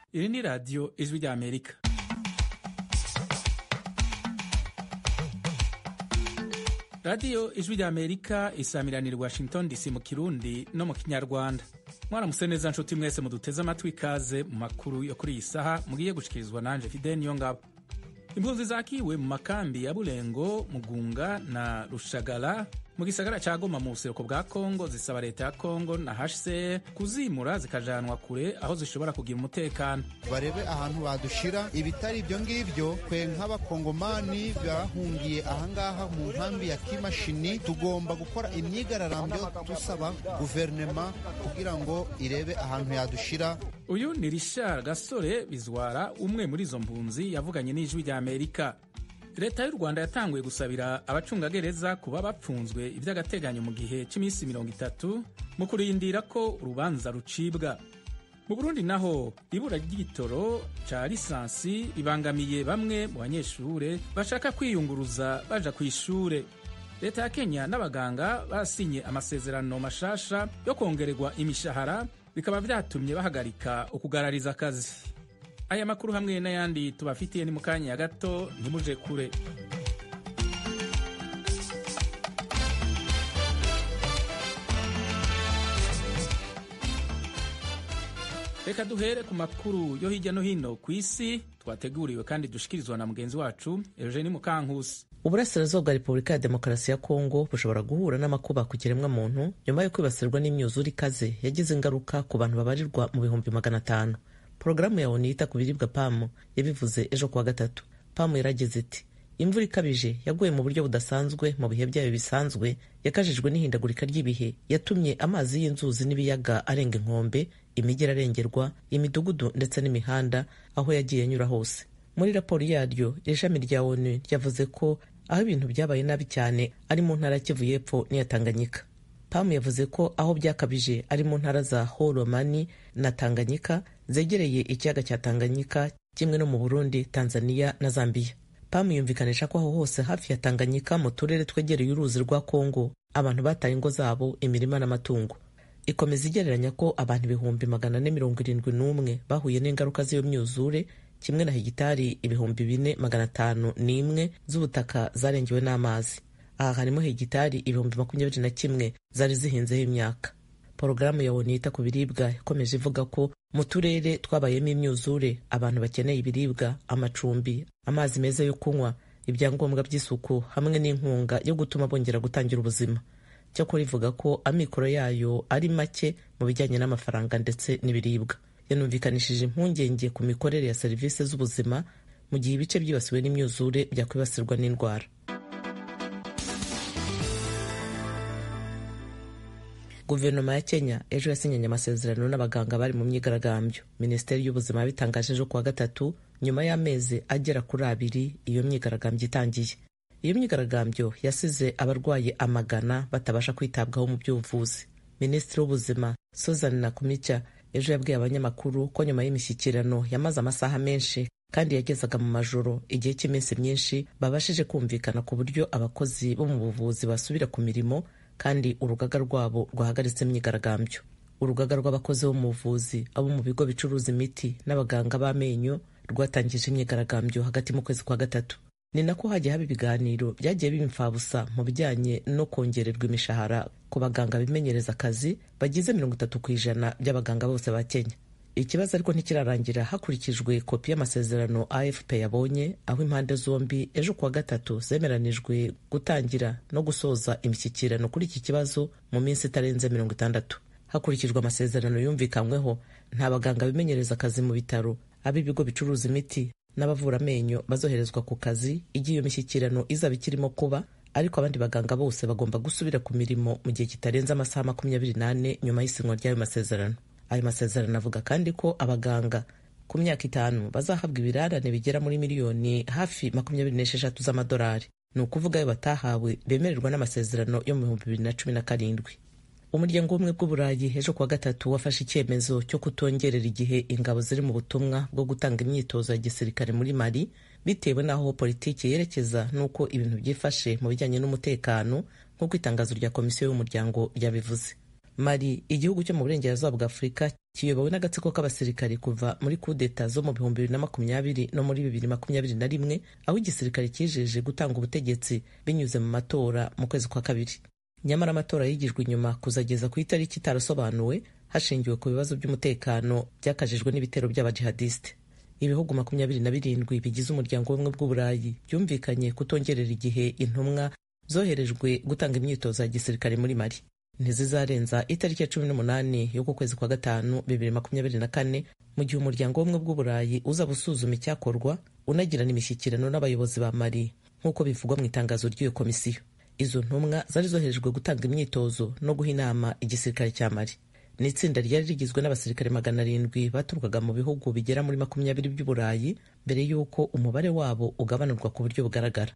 Iri ni radiyo ijwi ry'Amerika. Radiyo ijwi ry'Amerika isamiranira i Washington DC mu Kirundi no mu Kinyarwanda. Mwaramutse neza nshuti mwese muduteze amatwi, ikaze mu makuru yo kuri iyi saha mugiye gushikirizwa nanje Fidel Niyongabo. Impunzi zakiwe mu makambi ya Bulengo, Mugunga na Rushagara mu gisagara ca Goma mu buseruko bwa Kongo zisaba leta ya Kongo na HCR kuzimura zikajanwa kure aho zishobora kugira umutekano. Barebe ahantu badushira ibitari ibyo ngivyo, kwe nk'abakongomani bahungiye ahangaha mu nkambi ya Kimashini tugomba gukora imyigararambyo tusaba guverinema kugira ngo irebe ahantu yadushira. Uyu ni Richard Gasore Bizwara, umwe muri izo mpunzi yavuganye n'ijwi rya Amerika. Leta y'u Rwanda yatanguye gusabira abacungagereza kuba bapfunzwe ivy'agateganyo mu gihe c'imisi 30 mu kurindira ko urubanza rucibwa. Mu Burundi naho ibura ry'igitoro ca lisansi ribangamiye bamwe mu banyeshure bashaka kwiyunguruza baja kw'ishure. Leta ya Kenya n'abaganga basinye amasezerano mashasha yo kongererwa imishahara, bikaba vyatumye bahagarika ukugarariza akazi. Aya makuru hamwe n'ayandi tubafitiye ni mukanya gato, ntimuje kure. Reka duhere ku makuru yo hirya no hino ku isi twateguriwe kandi dushikirizwa na mugenzi wacu Eugenie Mukankusi. Uburasirazuba bwa Repubulika ya Demokarasi ya Kongo bushobora guhura n'amakuba ku kiremwa muntu nyuma yo kwibasirwa n'imyuzure ikaze yagize ingaruka ku bantu babarirwa mu bihumbi 500. Porogaramu ya ONU yita ku biribwa PAM yabivuze ejo kuwa gatatu. PAM yaragize iti imvura ikabije yaguye mu buryo budasanzwe mu bihe byayo bisanzwe, yakajijwe n'ihindagurika ry'ibihe, yatumye amazi y'inzuzi n'ibiyaga arenga inkombe, imijyi arengerwa, imidugudu ndetse n'imihanda aho yagiye anyura hose. Muri raporo yaryo, ishami rya ONU ryavuze ko aho ibintu byabaye nabi cyane ari mu ntara ya Kivu y'Epfo n'iya Tanganyika. PAM yavuze ko aho byakabije ari mu ntara za Holomani na Tanganyika zegereye ikiyaga cya Tanganyika, kimwe no mu Burundi, Tanzania na Zambia. PAM yumvikanisha ko aho hose hafi ya Tanganyika mu turere twegereye uruzi rwa Kongo abantu bataye ingo zabo, imirima n'amatungo. Ikomeza igereranya ko abantu 471 bahuye n'ingaruka z'iyo myuzure, kimwe na hegitari 4501 z'ubutaka zarengewe n'amazi. Aha harimo hegitari 21,000 zari zihinzeho imyaka. Porogaramu ya ONU yita ku biribwa ikomeje ivuga ko mu turere twabayemo imyuzure abantu bakeneye ibiribwa, amacumbi, amazi meza yo kunywa, ibyangombwa by'isuku hamwe n'inkunga yo gutuma bongera gutangira ubuzima. Cyakora ivuga ko amikoro yayo ari make mu bijyanye n'amafaranga ndetse n'ibiribwa. Yanumvikanishije impungenge ku mikorere ya serivisi z'ubuzima mu gihe ibice byibasiwe n'imyuzure byakwibasirwa n'indwara. Guverinoma ya Kenya ejo yasinyanye amasezerano n'abaganga bari mu myigaragambyo. Minisiteri y'Ubuzima yabitangaje ejo kuwa gatatu nyuma y'amezi agera kuri 2 iyo myigaragambyo itangiye. Iyo myigaragambyo yasize abarwaye amagana batabasha kwitabwaho mu by'ubuvuzi. Minisitiri w'Ubuzima Susan Nakumicha ejo yabwiye abanyamakuru ko nyuma y'imishyikirano yamaze amasaha menshi kandi yagezaga mu majoro igihe cy'iminsi myinshi babashije kumvikana ku buryo abakozi bo mu buvuzi basubira ku mirimo, kandi urugaga rwabo rwahagaritse imyigaragambyo. Urugaga rw'abakozi bo mu buvuzi, abo mu bigo bicuruza imiti n'abaganga b'amenyo rwatangije imyigaragambyo hagati mu kwezi kwa gatatu. Ni nako hagiye haba ibiganiro byagiye bimfabusa mu bijyanye no kongererwa imishahara ku baganga bimenyereza akazi bagize 30% by'abaganga bose ba Kenya. Ikibazo ariko ntikirarangira hakurikijwe kopi y'amasezerano AFP yabonye, aho impande zombi ejo kuwa gatatu zemeranijwe gutangira no gusoza imishyikirano kuri iki kibazo mu minsi itarenze 60. Hakurikijwe amasezerano yumvikanyweho, nta baganga bimenyereza akazi mu bitaro, ab'ibigo bicuruza imiti n'abavura amenyo bazoherezwa ku kazi igihe iyo mishyikirano izaba ikirimo kuba, ariko abandi baganga bose bagomba gusubira ku mirimo mu gihe kitarenze amasaha 28 nyuma y'isinywa ry'ayo masezerano. Ayo masezerano avuga kandi ko abaganga ku myaka 5 bazahabwa ibirarane bigera muri miliyoni hafi 26 z'amadolari. Ni ukuvuga ayo batahawe bemererwa n'amasezerano yo mu 2017. Umuryango w'ubumwe bw'Uburayi ejo kuwa gatatu wafashe icyemezo cyo kutongerera igihe ingabo ziri mu butumwa bwo gutanga imyitozo ya gisirikare muri Mali, bitewe n'aho politiki yerekeza n'uko ibintu byifashe mu bijyanye n'umutekano, nk'uko itangazo rya komisiyo y'umuryango ryabivuze. Mali, igihugu cyo mu burengerazuba bwa Afurika kiyobowe n'agatsiko k'abasirikari kuva muri kudeta zo mu 2020 no muri 2021, aho igisirikare kijeje gutanga ubutegetsi binyuze mu matora mu kwezi kwa kabiri. Nyamara amatora yigijwe inyuma kuzageza ku itariki itarasobanuwe hashingiwe ku bibazo by'umutekano byakajijwe n'ibitero by'abajihadiste. Ibihugu 27 bigize umuryango w'ubumwe bw'Uburayi byumvikanye kutongerera igihe intumwa zoherejwe gutanga imyitozo ya gisirikare muri Mali. Ntizizarenza itariki ya 18 y'uko kwezi kwa gatanu 2024, mu gihe umuryango w'ubumwe bw'Uburayi uzaba usuzuma icyakorwa unagirana imishyikirano n'abayobozi ba Mali nk'uko bivugwa mu itangazo ry'iyo komisiyo. Izo ntumwa zari zoherejwe gutanga imyitozo no guha inama igisirikare cya Mali. Ni itsinda ryari rigizwe n'abasirikare 700 baturukaga mu bihugu bigera muri 20 by'Uburayi mbere y'uko umubare wabo ugabanurwa ku buryo bugaragara.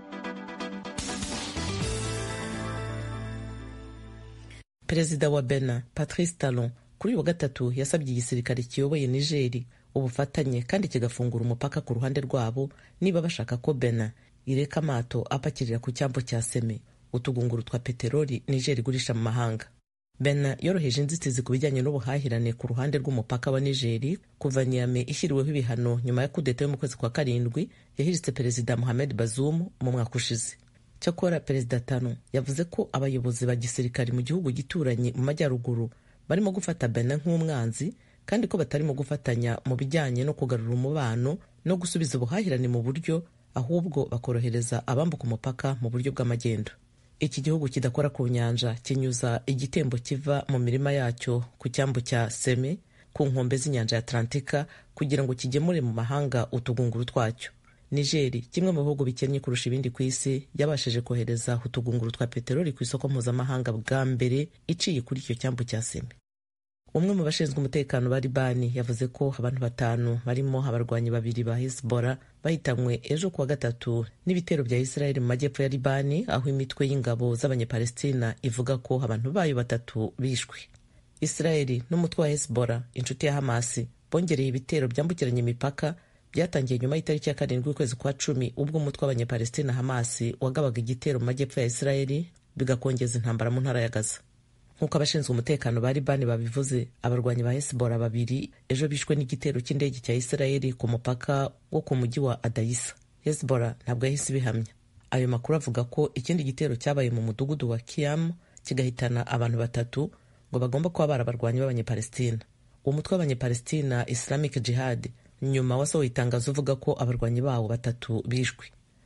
Perezida wa Benin Patrice Talon kuri uyu wa gatatu yasabye igisirikare kiyoboye Niger ubufatanye kandi kigafungura umupaka ku ruhande rwabo niba bashaka ko Benin ireka amato apakirira ku cyambo cya Seme, utugunguru twa peteroli Niger igurisha mu mahanga. Benin yoroheje inzitizi ku bijyanye n'ubuhahirane ku ruhande rw'umupaka wa Niger kuva Niamey ishyiriweho ibihano nyuma ya kudeta yo mu kwezi kwa karindwi yahiritse Perezida Mohamed Bazoum mu mwaka ushize. Cyakora Perezida Talon yavuze ko abayobozi ba gisirikare mu gihugu gituranye mu majyaruguru barimo gufata Benin nk'umwanzi kandi ko batarimo gufatanya mu bijyanye no kugarura umubano no gusubiza ubuhahirane mu buryo, ahubwo bakorohereza abambuka umupaka mu buryo bw'amagendo. Iki gihugu kidakora ku nyanja kinyuza igitembo kiva mu mirima yacyo ku cyambu cya Seme ku nkombe z'inyanja ya Atlantika kugira ngo kigemure mu mahanga utugunguru twacyo. Niger, kimwe mu bihugu bikennye kurusha ibindi ku isi, yabashije kohereza utugunguru twa peteroli ku isoko mpuzamahanga bwa mbere iciye kuri icyo cyambu cya Seme. Umwe mu bashinzwe umutekano ba Libani yavuze ko abantu 5 barimo abarwanyi 2 ba Hezbollah bahitanywe ejo kuwa gatatu n'ibitero bya Israel mu majyepfo ya Libani, aho imitwe y'ingabo z'abanyepalestina ivuga ko abantu bayo 3 bishwe. Israel n'umutwe wa Hezbollah, inshuti ya Hamas, bongereye ibitero byambukiranya imipaka byatangiye nyuma y'itariki ya 7 y'ukwezi kwa 10 ubwo umutwe w'abanyepalestina Hamas wagabaga igitero mu majyepfo ya Israel bigakongeza intambara mu ntara ya Gaza. Nk'uko abashinzwe umutekano ba Libani babivuze, abarwanyi ba Hezbollah 2 ejo bishwe n'igitero cy'indege cya Israel ku mupaka wo ku mujyi wa Adaissa. Hezbollah ntabwo yahise ibihamya. Ayo makuru avuga ko ikindi gitero cyabaye mu mudugudu wa Kiam kigahitana abantu 3 ngo bagomba kuba barabarwanyi b'abanyepalestina. Umutwe w'abanyepalestina Islamic Jihad nyuma wasohoye itangazo uvuga ko abarwanyi bawo 3 bishwe.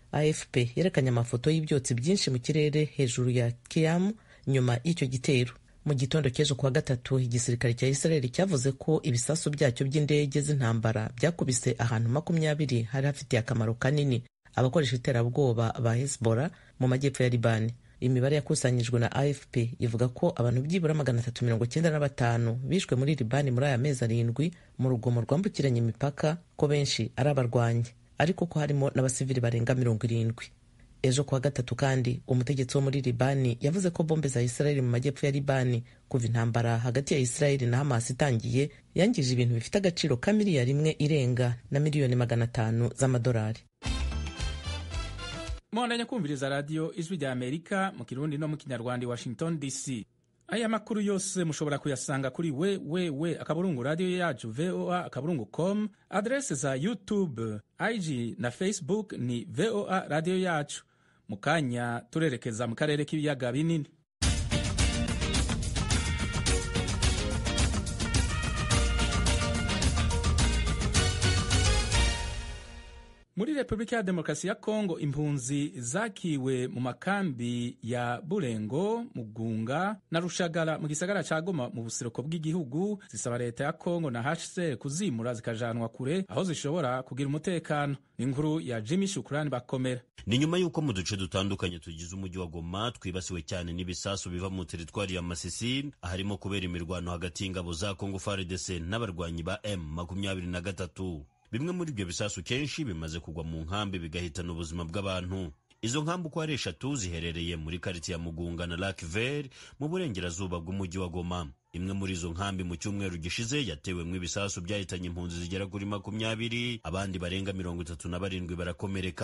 AFP yerekanye amafoto y'ibyotsi byinshi mu kirere hejuru ya Kiam nyuma y'icyo gitero. Mu gitondo cy'ejo kuwa gatatu igisirikare cya Israel cyavuze ko ibisasu byacyo by'indege z'intambara byakubise ahantu 20 hari hafitiye akamaro kanini abakoresha iterabwoba ba Hezbollah mu majyepfo ya Libani. Imibare yakusanyijwe na AFP ivuga ko abantu byibura 395 bishwe muri Libani muri aya mezi 7 mu rugomo rwambukiranya imipaka, ko benshi ari abarwanyi ariko ko harimo n'abasivili barenga 70. Ejo kuwa gatatu kandi umutegetsi wo muri Libani yavuze ko bombe za Israel mu majyepfo ya Libani kuva intambara hagati ya Israel na Hamas itangiye yangije ibintu bifite agaciro ka miliyari 1 irenga na miliyoni 500 z'amadolari. Mwandanya kumviriza radio Ijwi rya Amerika mu Kirundi no mu Kinyarwanda, Washington DC. Aya makuru yose mushobora kuyasanga kuri akaburungu radio yacu voa.com, adresse za YouTube, IG na Facebook ni VOA radio yacu. Mukanya turerekeza mu karere k'ibiyaga binini. Muri Republika ya Demokarasi ya Kongo, impunzi zakiwe mu makambi ya Burengo, Mugunga na Rushagara mu gisagara ca Goma mu buseruko bw'igihugu zisaba leta ya Kongo na HCR kuzimura zikajanwa kure aho zishobora kugira umutekano. Inkuru ya Jimmy Shukrani Bakomera. Ni nyuma yuko mu duce dutandukanye tugize umujyi wa Goma twibasiwe cyane n'ibisasu biva mu teritwari ya Masisi, aharimo kubera imirwano hagati y'ingabo za Kongo FARDC n'abarwanyi ba M23. Bimwe muri ibyo bisasu kenshi bimaze kugwa mu nkambi bigahitana ubuzima bw'abantu. Izo nkambi uko ari 3 ziherereye muri quartier ya Mugunga na Lac Vert mu burengerazuba bw'umujyi wa Goma. Imwe muri izo nkambi mu cyumweru gishize yatewemwe ibisasu byahitanye impunzi zigera kuri 20, abandi barenga 37 barakomereka.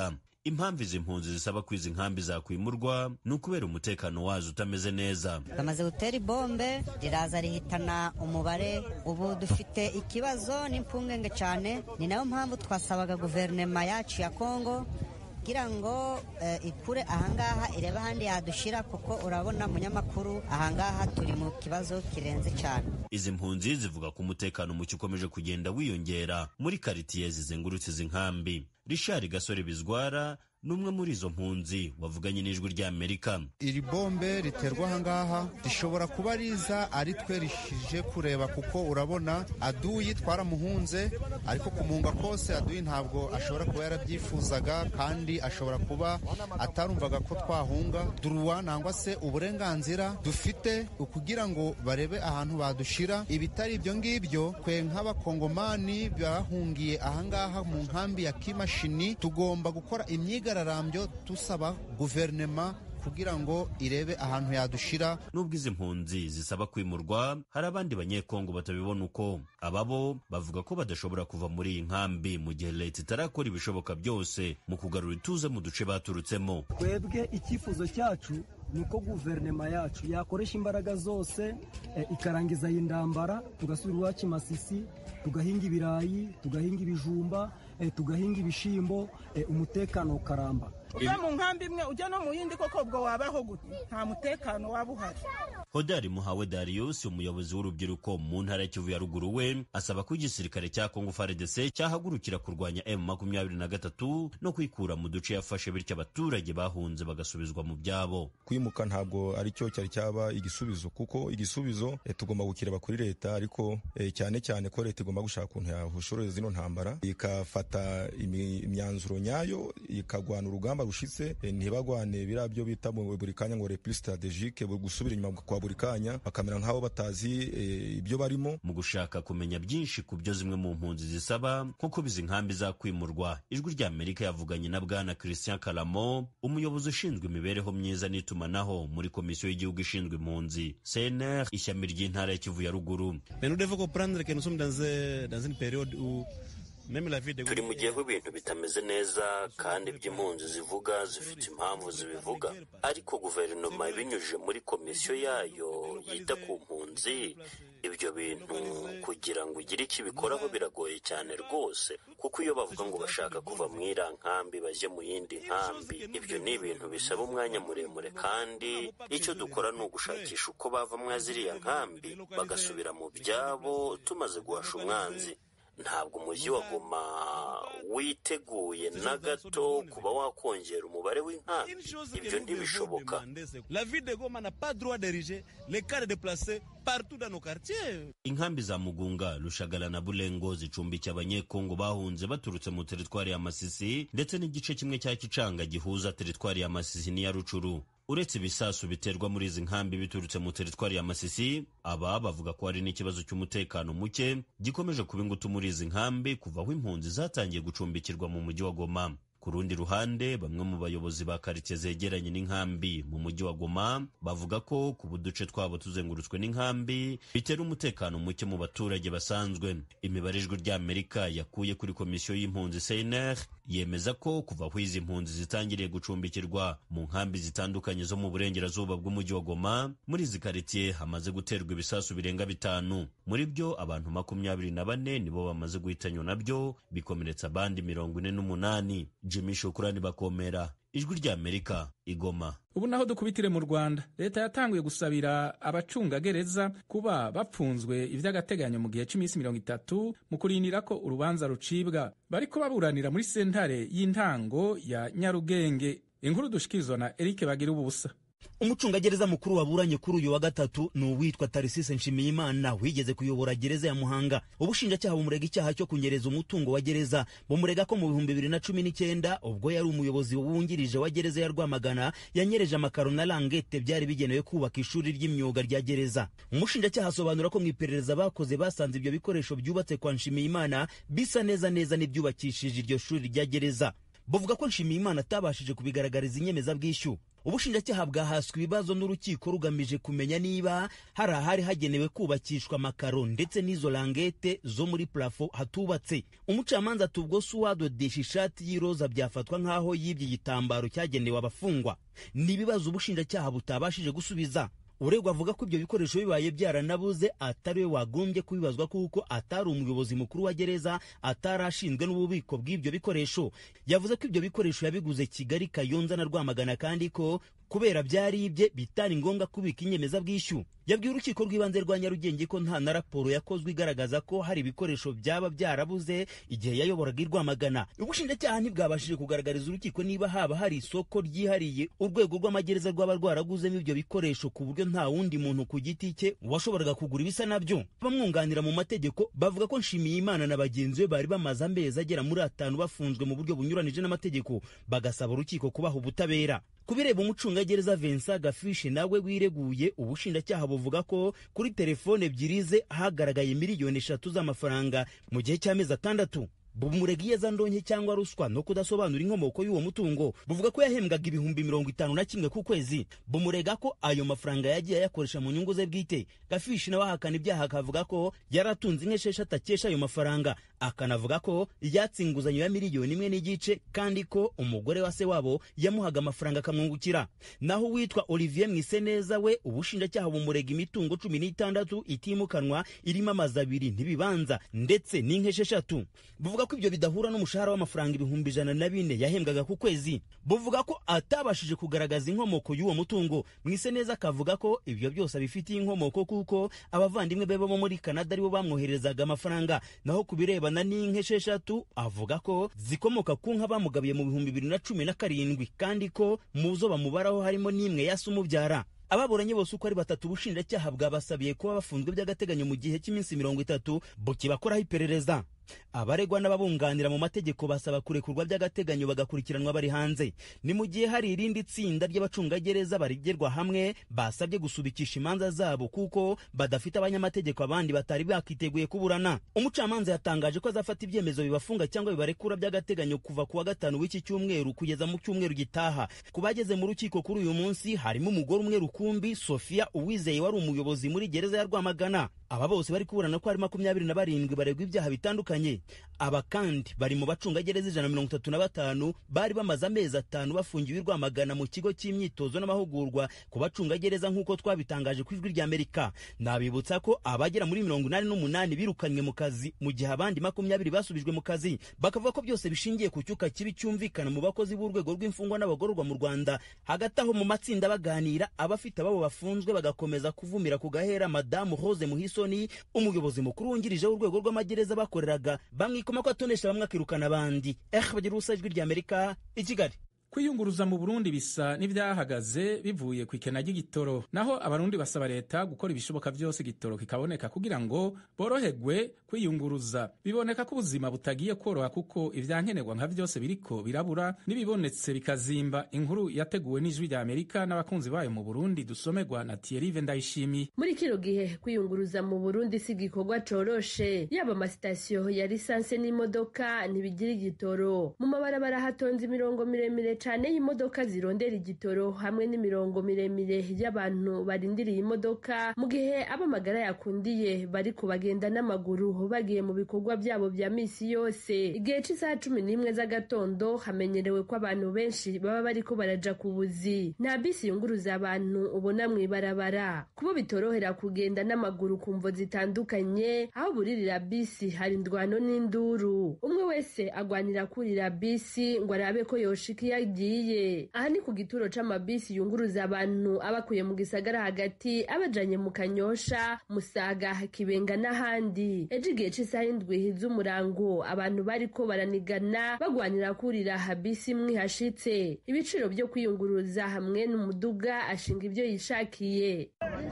impamvu izi mpunzi zisaba ko izi nkambi zakwimurwa ni ukubera umutekano wazo utameze neza. Bamaze gutera ibombe riraza rihitana umubare, ubu dufite ikibazo n'impungenge cyane. Ni nayo mpamvu twasabaga guverinoma yacu ya Kongo kugira ngo ikure ahangaha irebe ahandi yadushira, kuko urabona munyamakuru ahangaha turi mu kibazo kirenze cyane. Izi mpunzi zivuga ko umutekano muke ukomeje kugenda wiyongera muri karitiye zizengurutse izi nkambi. Richard Gasore Bizwara n'umwe muri izo mpunzi wavuganye n'Ijwi ry'Amerika. Iri bombe riterwa ahangaha rishobora kuba riza ari twe rishije kureba, kuko urabona aduyi twaramuhunze, ariko kumuhunga kose aduyi ntabwo ashobora kuba yarabyifuzaga, kandi ashobora kuba atarumvaga ko twahunga. Duruwa nangwa se uburenganzira dufite ukugira ngo barebe ahantu badushira. Ibitari ibyo ngibyo, twe nk'abakongomani bahungiye ahangaha mu nkambi ya Kimashini tugomba gukora imyigararambyo tusaba guverinoma kugira ngo irebe ahantu yadushira. Nubwo izi mpunzi zisaba kwimurwa, hari abandi banyekongo batabibona uko. Ababo bavuga ko badashobora kuva muri iyi nkambi mu gihe leta itarakora ibishoboka byose mu kugarura ituze mu duce baturutsemo. Twebwe icyifuzo cyacu nuko guverinoma yacu yakoresha imbaraga zose ikarangiza iyi ndambara, tugasubira iwacu Masisi, tugahinga ibirayi, tugahinga ibijumba, tugahinga ibishimbo, umutekano ukaramba. Uva mu nkambi imwe ujya no mu yindi, koko ubwo wabaho gute? Nta mutekano waba uhari. Hodari Muhawe Darius, umuyobozi w'urubyiruko mu ntara ya Kivu ya ruguru, we asaba ko igisirikare cya Kongo FARDC cyahagurukira kurwanya M23 no kwikura mu duce yafashe, bityo abaturage bahunze bagasubizwa mu byabo. Kwimuka ntabwo ari cyo cyari cyaba igisubizo, kuko igisubizo tugomba gukireba kuri leta, ariko cyane cyane ko leta igomba gushaka ukuntu yahushoreza zino ntambara, ikafata imyanzuro nyayo, ikagwana urugamba rushitse, ntibagwane birabyo bita buri kanya ngo repli strategique, gusubira inyuma kwa buri kanya, bakamera nk'aho batazi ibyo barimo. Mu gushaka kumenya byinshi ku byo zimwe mu mpunzi zisaba nko bizi nkambi zakwimurwa, Ijwi ry'Amerika yavuganye na Bwana Christian Kalamo, umuyobozi ushinzwe imibereho myiza n'itumanaho muri komisiyo y'igihugu ishinzwe impunzi CNR ishyami ry'intara ya Kivu ya ruguru. Turi mu gihe ibintu bitameze neza, kandi iby'impunzi zivuga zifite impamvu zibivuga, ariko guverinoma ibinyujije muri komisiyo yayo yita ku mpunzi, ibyo bintu kugira ngo ugire icyo bikoraho biragoye cyane rwose, kuko iyo bavuga ngo bashaka kuva mu iriya nkambi bajye mu yindi nkambi, ibyo ni ibintu bisaba umwanya muremure, kandi icyo dukora ni ugushakisha uko bava mwa ziriya nkambi bagasubira mu byabo tumaze guhasha umwanzi. Ntabwo umujyi wa Goma witeguye na gato kuba wakongera umubare w'inkambi, ibyo ntibishoboka. Inkambi za Mugunga, Rushagara na Bulengo zicumbikiye abanyekongo bahunze baturutse mu teritwari ya Masisi, ndetse n'igice kimwe cya Kicanga gihuza teritwari ya Masisi n'iya Rucuru. Uretse ibisasu biterwa muri izi nkambi biturutse mu teritwari ya Masisi, aba bavuga ko hari n'ikibazo cy'umutekano muke gikomeje kuba ingutu muri izi nkambi kuva aho impunzi zatangiye gucumbikirwa mu mujyi wa Goma. Ku rundi ruhande, bamwe mu bayobozi ba karitiye zegeranye n'inkambi mu mujyi wa Goma bavuga ko kuba uduce twabo tuzengurutswe n'inkambi bitera umutekano muke mu baturage basanzwe. Imibare Ijwi ry'Amerika yakuye kuri komisiyo y'impunzi CNR yemeza ko kuva aho izi mpunzi zitangiriye gucumbikirwa mu nkambi zitandukanye zo mu burengerazuba bw'umujyi wa Goma, muri izi karitiye hamaze guterwa ibisasu birenga 5. Muri byo abantu 24 nibo bamaze guhitanywa nabyo, bikomeretsa abandi 48. Jimmy Shukrani Bakomera, Ijwi ry'Amerika, Igoma. Ubu naho dukubitire mu Rwanda, leta yatanguye gusabira abacungagereza kuba bapfunzwe ivy'agateganyo mu gihe cy'iminsi 30 mu kurindira ko urubanza rucibwa. Bariko baburanira muri sentare y'intango ya Nyarugenge. Inkuru dushikirizwa na Eric Bagira ubusa. Umucungagereza mukuru waburanye kuri uyu wa gatatu ni uwitwa Tarisise Nshimiyimana, wigeze kuyobora gereza ya Muhanga. Ubushinjacyaha bumurega icyaha cyo kunyereza umutungo wa gereza. Bumurega ko mu 2019 ubwo yari umuyobozi wungirije wa gereza ya Rwamagana yanyereje amakaro na langete byari bigenewe kubaka ishuri ry'imyuga rya gereza. Umushinjacyaha asobanura ko mu iperereza bakoze basanze ibyo bikoresho byubatse kwa Nshimiyimana bisa neza n'ibyubakishije iryo shuri rya gereza. Bavuga ko Nshimiyimana atabashije kubigaragariza inyemeza bw'ishyu. ubushinjacyaha bwahaswe ibibazo n'urukiko rugamije kumenya niba hari ahari hagenewe kubakishwa amakaro ndetse n'izo langete zo muri plafo hatubatse. Umucamanza ati ubwo suwadodesha ishati y'iroza byafatwa nk'aho yibye igitambaro cyagenewe abafungwa. Ni ibibazo ubushinjacyaha butabashije gusubiza. Uregwa avuga ko ibyo bikoresho bibaye byaranabuze atari we wagombye kubibazwa kuko atari umuyobozi mukuru wa gereza, atarashinzwe n'ububiko bw'ibyo bikoresho. Yavuze ko ibyo bikoresho yabiguze Kigali, Kayonza na Rwamagana kandi ko kubera byari ibye bitari ngombwa kubika inyemezabwishyu. Yabwiye urukiko rw'ibanze rwa Nyarugenge ko nta na raporo yakozwe igaragaza ko hari ibikoresho byaba byarabuze igihe yayoboraga i Rwamagana. Ubushinjacyaha ntibwabashije kugaragariza urukiko niba haba hari isoko ryihariye urwego rw'amagereza rwaba rwaraguzemo ibyo bikoresho ku buryo nta wundi muntu ku giti cye washoboraga kugura ibisa nabyo. Bamwunganira mu mategeko bavuga ko Nshimiyimana na bagenzi be bari bamaze amezi agera muri 5 bafunzwe mu buryo bunyuranije n'amategeko, bagasaba urukiko kubaha ubutabera. Kubireba umucungagereza Vincent Gafishi nawe wireguye, ubushinjacyaha buvuga ko kuri telefone ebyiri ze hagaragaye miliyoni 3 z'amafaranga mu gihe cy'amezi 6. Bumuregiye za ndonke cyangwa ruswa no kudasobanura inkomoko y'uwo mutungo. Buvuga ko yahembwaga ibihumbi 51 ku kwezi. Bumurega ko ayo mafaranga yagiye yakoresha mu nyungu ze bwite. Gafishi nawe ahakana ibyaha akavuga ko yaratunze inkeshesha atakesha ayo mafaranga. Akanavuga ko yatsinguzanyo ya miliyoni 1.5 kandi ko umugore wa se wabo yamuhaga amafaranga akamwungukira. Naho witwa Olivier Mwiseneza we ubushinjacyaha bumurega imitungo 16 itimukanwa irimo amazu 2 ntibibanza ndetse n'inkesheshatu. Buvuga ko ibyo bidahura n'umushahara w'amafaranga ibihumbi 104 yahembwaga ku kwezi. Buvuga ko atabashije kugaragaza inkomoko y'uwo mutungo. Mwiseneza akavuga ko ibyo byose bifitiye inkomoko kuko abavandimwe be bo muri Canada aribo bamwoherezaga amafaranga. Naho kubirebana n'inkesheshatu avuga ko zikomoka ku nka bamugabiye mu 2017 kandi ko muzo bamubaraho harimo n'imwe yasa umubyara. Ababuranye bose uko ari 3 ubushinjacyaha bwabasabiye kuba bafunzwe by'agateganyo mu gihe cy'iminsi 30 bukibakoraho iperereza. Abaregwa n'ababunganira mu mategeko basaba kurekurwa by'agateganyo bagakurikiranwa bari hanze. Ni mu gihe hari irindi tsinda ry'abacungagereza barigerwa hamwe basabye gusubikisha imanza zabo kuko badafite abanyamategeko abandi batari bakiteguye kuburana. Umucamanza yatangaje ko azafata ibyemezo bibafunga cyangwa bibarekura by'agateganyo kuva kuwa 5 w'iki cyumweru kugeza mu cyumweru gitaha. Kubageze mu rukiko kuri uyu munsi harimo umugore umwe rukumbi, Sofia Uwizeye wari umuyobozi muri gereza ya Rwamagana. Aba bose bari kuburana ko ari 27 baregwa ibyaha bitandukanye. Aba kandi bari mu bacungagereza 135 bari bamaze amezi 5 bafungiwe i Rwamagana mu kigo cy'imyitozo n'amahugurwa ku bacungagereza nk'uko twabitangaje ku Ijwi ry'Amerika. Nabibutsa ko abagera muri 88 birukanywe mu kazi mu gihe abandi 20 basubijwe mu kazi. Bakavuga ko byose bishingiye ku cyuka kibi cyumvikana mu bakozi b'urwego rw'imfungwa n'abagororwa mu Rwanda. Hagati aho mu matsinda baganira, abafite ababo bafunzwe bagakomeza kuvumira ku gahera Madamu Rose Muhisoni, umuyobozi mukuru wungirije w'urwego rw'amagereza bakoreraga, bamwikoma ko atonesha bamwe akirukana abandi. Bagira ubusa Ijwi ry'Amerika i Kigali. Kwiyunguruza mu Burundi bisa n'ibyahagaze bivuye ku ikena ry'igitoro, naho abarundi basaba leta gukora ibishoboka byose igitoro kikaboneka kugira ngo boroherwe kwiyunguruza. Biboneka ko ubuzima butagiye koroha kuko ivyankenerwa nka byose biriko birabura, nibibonetse bikazimba. Inkuru yateguwe n'Ijwi ry'Amerika n'abakunzi bayo mu Burundi, dusomerwa na Thierry Vendayishimiye. Muri kino gihe kwiyunguruza mu Burundi si gikorwa coroshe, yaba amasitasiyo ya lisanse n'imodoka ntibigira igitoro. Mu mabarabara hatonze imirongo miremire cyane y'imodoka zirondera igitoro hamwe n'imirongo miremire y'abantu barindiriye imodoka, mu gihe abamagara yakundiye bari kubagenda n'amaguru bagiye mu bikorwa byabo bya misi yose. Igihe cy'isaha 11 z'agatondo hamenyerewe ko abantu benshi baba bariko baraja ku buzi. Nta bisi yunguruza abantu ubona mw'ibarabara, kubo bitorohera kugenda n'amaguru ku mvo zitandukanye. Aho buririra bisi hari indwano n'induru, umwe wese agwanira kurira bisi ngo arabe ko yoshika yagiye. Aha ni ku gituro c'amabisi yunguruza abantu abakuye mu gisagara hagati abajanye mu Kanyosha, Musaga, Kibenga n'ahandi. Ejo igihe c'isaha 7 z'umurango abantu bariko baranigana bagwanira kurira bisi imwe hashitse. Ibiciro byo kwiyunguruza hamwe n'umuduga ashinga ibyo yishakiye.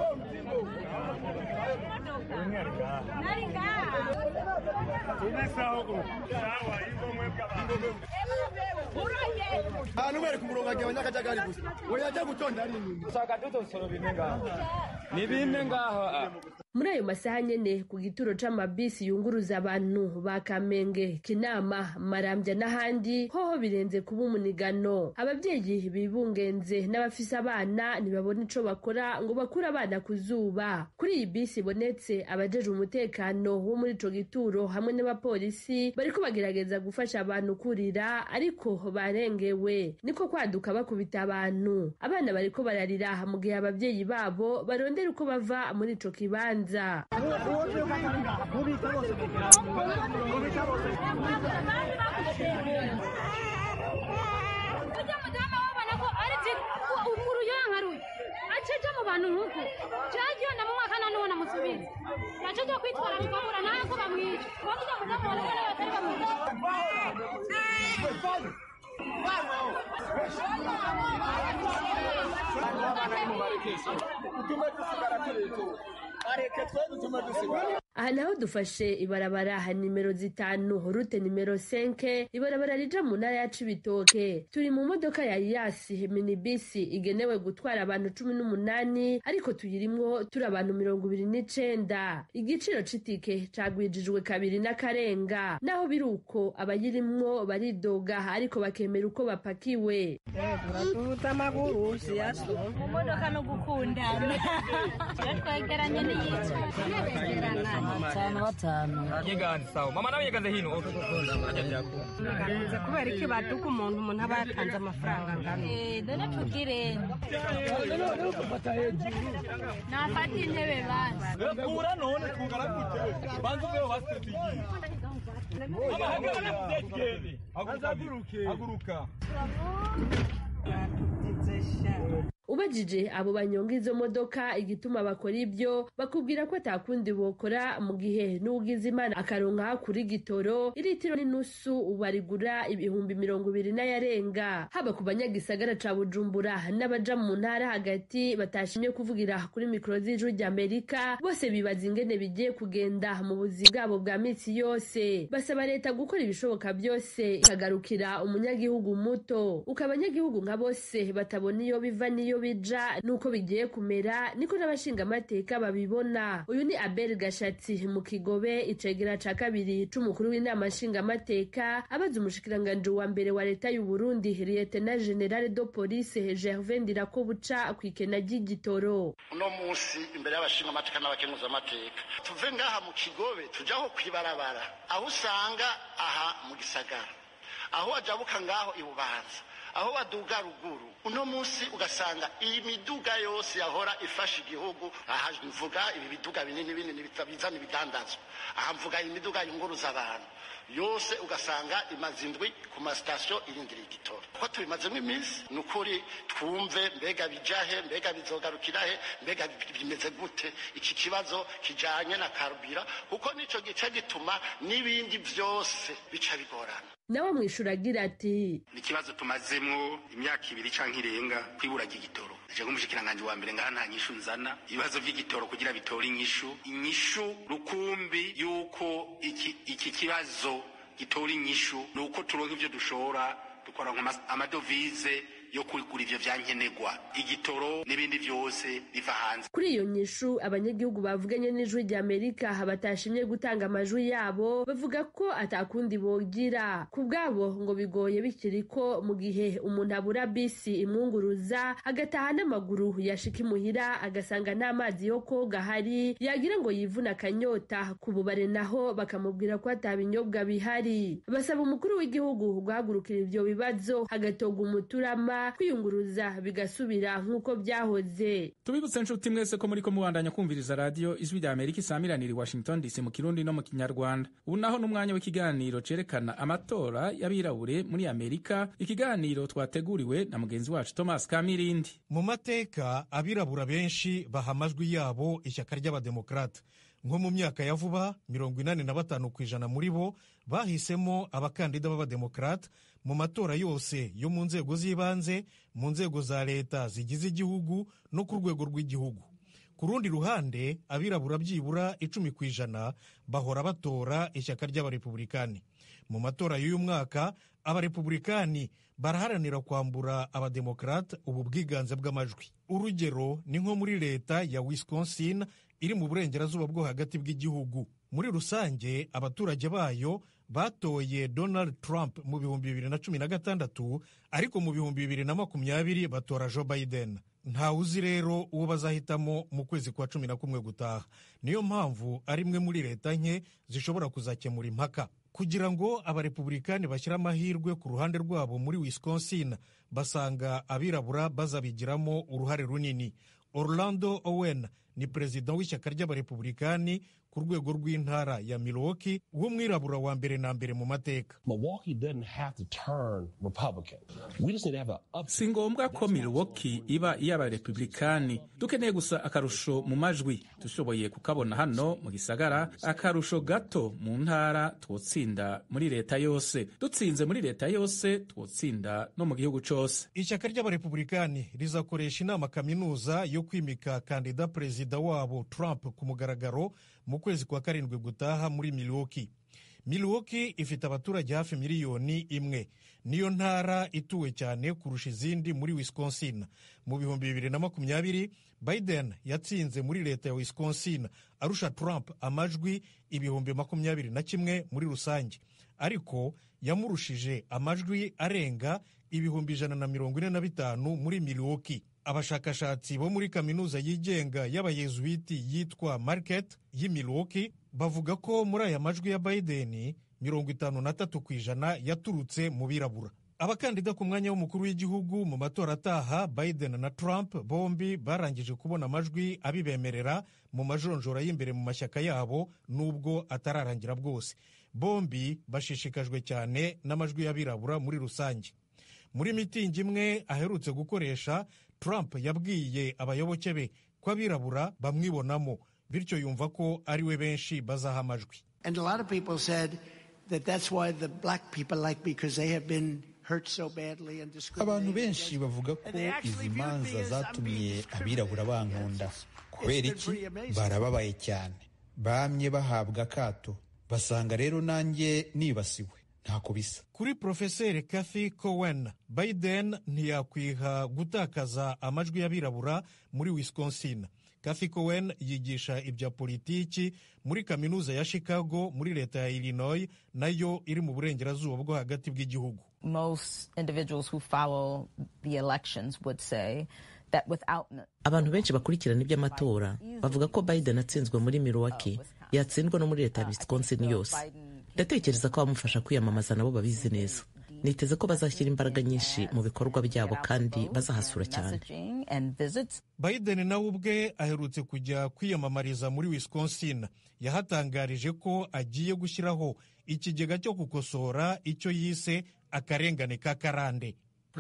Numere ku murongo agabanya akajagari gusa. Oya ajya gutonda ari inyuma. Usanga dutosoro bine ngaho. Ni bine ngaho. muri ayo masaha nyene ku gituro c'amabisi yunguruza abantu ba Kamenge, Kinama, Marambya n'ahandi hoho birenze kuba umunigano. Abavyeyi bibungenze n'abafise abana ntibabona ico bakora ngo bakure abana ku zuba. Kuri iyi bisi ibonetse abajeje umutekano wo muri ico gituro hamwe n'abapolisi bariko bagerageza gufasha abantu kurira, ariko barengewe niko kwaduka bakubita abantu. Abana bariko bararira mu gihe abavyeyi babo barondera uko bava muri ico kibanza. Aha naho dufashe ibarabara nimero 5 rute nimero 5 ibarabara rija mu ntara ya Cibitoke. Turi mu modoka ya Yasi minibisi igenewe gutwara abantu 18 ariko tuyirimwo turi abantu 29. Igiciro c'itike cagwijijwe kabiri n'akarenga, naho biruko abayirimwo baridoga ariko bakemera uko bapakiwe. Turatuta amaguru siyaso mu modoka no gukundana twegeranye n'iyica batanu yegandi sawa mama nawe yegaze hino nze kubera iki baduka umuntu aba yatanze amafaranga angana dore tugire nafata intebe basi kura none tungana gute banze ubeho basitigiye aguruka Ubajije abo banyonga izo modoka igituma bakora ibyo, bakubwira ko atakundi bokora mu gihe n'ugize Imana akaronka kuri gitoro iritiro n'inusu ubarigura 20,000 n'ayarenga. Haba ku banyagisagara ca Bujumbura n'abaja mu ntara hagati batashimye kuvugira kuri mikro z'Ijwi ry'Amerika, bose bibaza ingene bigiye kugenda mu buzi bwabo bwa misi yose. Basaba leta gukora ibishoboka byose ikagarukira umunyagihugu muto. Ukabanyagihugu nka bose batabona iyo biva niyo bija nuko bigiye kumera, niko n'abashinga amateka babibona. Uyu ni Abel Gashatsi mu Kigobe, icegera ca kabiri c'umukuru w'inama nshinga amateka, abaza umushikiranganje wa mbere wa leta y'u Burundi Lieutenant General de Police Gervais Ndirakobuca kwikena ry'igitoro. Uno munsi imbere y'abashinga amateka n'abakenuza amateka tuve ngaha mu Kigobe tujaho kwibarabara, aho usanga aha mu gisagara, aho wajabuka ngaho ibubanza, aho baduga ruguru. Uno munsi ugasanga iyi miduga yose yahora ifasha igihugu, aha mvuga ibi biduga binini bizana ibidandazo, aha mvuga imiduga yunguruza abantu yose ugasanga imazindwi ku masitasiyo irindiriye igitoro. Ko tubimazemo iminsi nukuri twumve mbega bijahe, mbega bizogarukirahe, mbega bimeze gute iki kibazo kijanye na karubira, kuko nico gice gituma n'ibindi byose bica bigorana. Nawe mwishura agira ati ikibazo tumazemwo imyaka 2 canke irenga kwibura ry'igitoro. Je nk'umushikiranganje wa mbere ngaha nta nyishu nzana ibibazo by'igitoro kugira bitore inyishu rukumbi yuko iki kibazo gitora inyishu nuko turonka ivyo dushora dukora amadovize yo kugura ivyo vyankenegwa, igitoro n'ibindi vyose biva hanze. Kuri iyo nyishu abanyagihugu bavuganye n'Ijwi ry'Amerika batashimye gutanga amajwi yabo, bavuga ko atakundi bogira. Ku bwabo ngo bigoye bikiriko mu gihe umuntu abura bisi imwunguruza agataha n'amaguru yashika imuhira agasanga n'amazi yo koga hari, yagira ngo yivuna akanyota ku bubare naho bakamubwira ko atabinyobwa bihari. Basaba umukuru w'igihugu guhagurukira ivyo bibazo hagatoga umuturama kwiyunguruza bigasubira nk'uko byahoze. Tubibutse nshuti mwese ko muriko mubandanya kumviriza radio Ijwi ry'Amerika isamiranira i Washington DC mu Kirundi no mu Kinyarwanda. Ubu naho n'umwanya w'ikiganiro cerekana amatora y'abirabure muri Amerika, ikiganiro twateguriwe na mugenzi wacu Thomas Kamirindi. Mu mateka abirabura benshi baha amajwi yabo ishyaka ry'abademokrate. Nko mu myaka ya vuba 85% muri bo bahisemo abakandida b'abademokrate mu matora yose yo mu nzego z'ibanze, mu nzego za leta zigize igihugu no ku rwego rw'igihugu. Ku rundi ruhande abirabura byibura 10% bahora batora ishyaka ry'abarepublikani. Mu matora y'uyu mwaka abarepublikani baraharanira kwambura abademokrate ubu bwiganze bw'amajwi. Urugero ni nko muri leta ya Wisconsin iri mu burengerazuba bwo hagati bw'igihugu. Muri rusange abaturage bayo batoye Donald Trump mu 2016, ariko mu 2020 batora Joe Biden. Ntawe uzi rero uwo bazahitamo mu kwezi kwa 11 gutaha. Niyo mpamvu ari imwe muri leta nke zishobora kuzakemura impaka. Kugira ngo abarepublikani bashyira amahirwe ku ruhande rwabo muri Wisconsin, basanga abirabura bazabigiramo uruhare runini. Orlando Owen ni perezida w'ishyaka ry'abarepublikani ku rwego rw'intara ya Milwaukee, w'umwirabura wa mbere na mbere mu mateka. Si ngombwa ko Milwaukee iba iy'abarepublikani, dukeneye gusa akarusho mu majwi. Dushoboye kukabona hano mu gisagara, akarusho gato mu ntara, twotsinda muri leta yose. Dutsinze muri leta yose, twotsinda no mu gihugu cose. Ishyaka ry'abarepublikani rizakoresha inama kaminuza yo kwimika kandida perezida wabo Trump ku mugaragaro mu kwezi kwa 7 gutaha muri Milwaukee. Milwaukee ifite abaturage hafi 1 miliyoni. Niyo ntara ituwe cyane kurusha izindi muri Wisconsin. Mu 2020 Biden yatsinze muri leta ya Wisconsin arusha Trump amajwi 21,000 muri rusange, ariko yamurushije amajwi arenga 145,000 muri Milwaukee. Abashakashatsi bo muri kaminuza yigenga y'abayezuwiti yitwa Marquette y'i Milwaukee bavuga ko muri aya majwi ya Biden 53% yaturutse mu birabura. Abakandida ku mwanya w'umukuru w'igihugu mu matora ataha, Biden na Trump bombi barangije kubona amajwi abibemerera mu majonjora y'imbere mu mashyaka yabo, nubwo atararangira bwose. Bombi bashishikajwe cyane n'amajwi y'abirabura muri rusange. Muri mitingi imwe aherutse gukoresha, Trump yabwiye abayoboke be ko abirabura bamwibonamo, bityo yumva ko ari we benshi bazaha amajwi. Abantu benshi bavuga ko izi manza zatumye abirabura bankunda. Kubera iki? Barababaye cyane, bamye bahabwa akato, basanga rero nanjye nibasiwe. Ntako bisa. Kuri Profeseri Kathy Cohen, Biden ntiyakwiha gutakaza amajwi y'abirabura muri Wisconsin. Kathy Cohen yigisha ibya politiki muri kaminuza ya Chicago muri leta ya Illinois, nayo iri mu burengerazuba bwo hagati bw'igihugu. Most individuals who follow the elections would say that without... Abantu benshi bakurikirana iby'amatora bavuga ko Biden atsinzwe muri Milwaukee, yatsindwa no muri leta ya Wisconsin yose. Ndatekereza ko abamufasha kwiyamamaza nabo babizi neza. Niteze ko bazashyira imbaraga nyinshi mu bikorwa byabo kandi bazahasura cyane. Biden nawe ubwe aherutse kujya kwiyamamariza muri Wisconsin. Yahatangarije ko agiye gushyiraho ikigega cyo gukosora icyo yise akarengane k'akarande.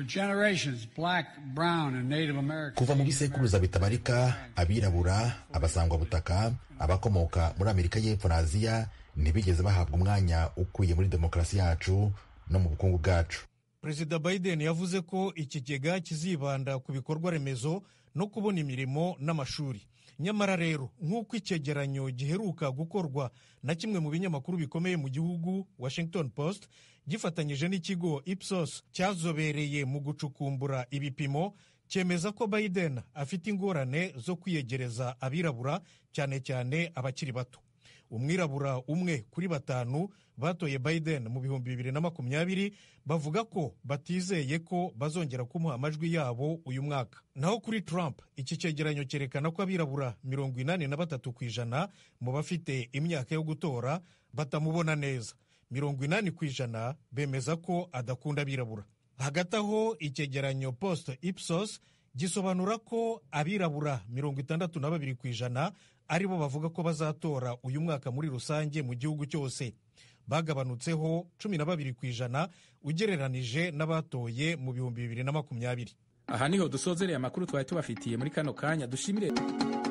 Kuva mu bisekuruza bitabarika, abirabura, abasangwabutaka, abakomoka muri Amerika y'Epfo na Aziya ntibigeze bahabwa umwanya ukwiye muri demokarasi yacu no mu bukungu bwacu. Perezida Biden yavuze ko ikigega kizibanda ku bikorwa remezo no kubona imirimo n'amashuri. Nyamara rero, nk'uko icyegeranyo giheruka gukorwa na kimwe mu binyamakuru bikomeye mu gihugu, Washington Post, gifatanyije n'ikigo Ipsos cyazobereye mu gucukumbura ibipimo, cyemeza ko Biden afite ingorane zo kwiyegereza abirabura, cyane cyane abakiri bato. Umwirabura umwe kuri 5 batoye Biden mu 2020 bavuga ko batizeye ko bazongera kumuha amajwi yabo uyu mwaka. Naho kuri Trump, iki cyegeranyo cyerekana ko abirabura 83% mu bafite imyaka yo gutora batamubona neza. 80% bemeza ko adakunda abirabura. Hagati aho, icyegeranyo Post Ipsos gisobanura ko abirabura 62% aribo bavuga ko bazatora uyu mwaka muri rusange mu gihugu cyose. Bagabanutseho 12% ugereranije n'abatoye mu 2020. Aha niho dusozereye amakuru twari tubafitiye muri kano kanya. Dushimire